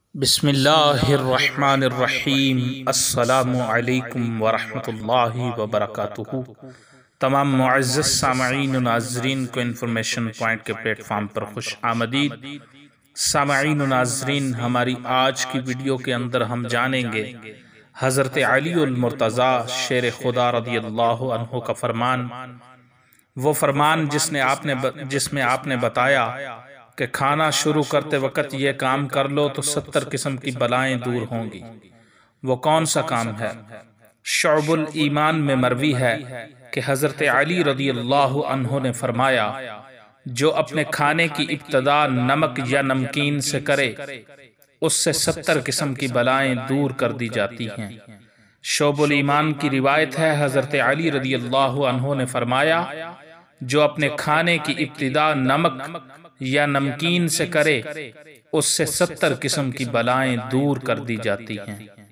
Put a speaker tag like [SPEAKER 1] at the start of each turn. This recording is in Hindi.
[SPEAKER 1] बिस्मिल्लाहिर्रहमानिर्रहीम। अस्सलामु अलैकुम वरहमतुल्लाहि वबरकातुहू। तमाम मुअज़्ज़ज़ सामईन व नाज़रीन को इन्फॉर्मेशन पॉइंट के प्लेटफॉर्म पर खुश आमदीद। सामईन व नाज़रीन, हमारी आज की वीडियो के अंदर हम जानेंगे हज़रत अली उल मुर्तज़ा शेर खुदा रज़ियल्लाहु अन्हु का फरमान, वो फरमान जिसमें आपने बताया कि खाना शुरू करते वक्त ये काम कर लो तो 70 किस्म की बलाएं दूर होंगी। वो कौन सा काम है? शुअबुल ईमान में मरवी है कि हज़रत अली रज़ियल्लाहु अन्हु ने फरमाया, जो अपने खाने की इब्तिदा नमक या नमकीन से करे उससे 70 किस्म की बलाएं दूर कर दी जाती हैं। शुअबुल ईमान की रिवायत है, हज़रत अली रज़ियल्लाहु अन्हु ने फरमाया, जो अपने खाने की इब्तिदा नमक या नमकीन से करे उससे 70 किस्म की बलाएं दूर कर दी जाती हैं।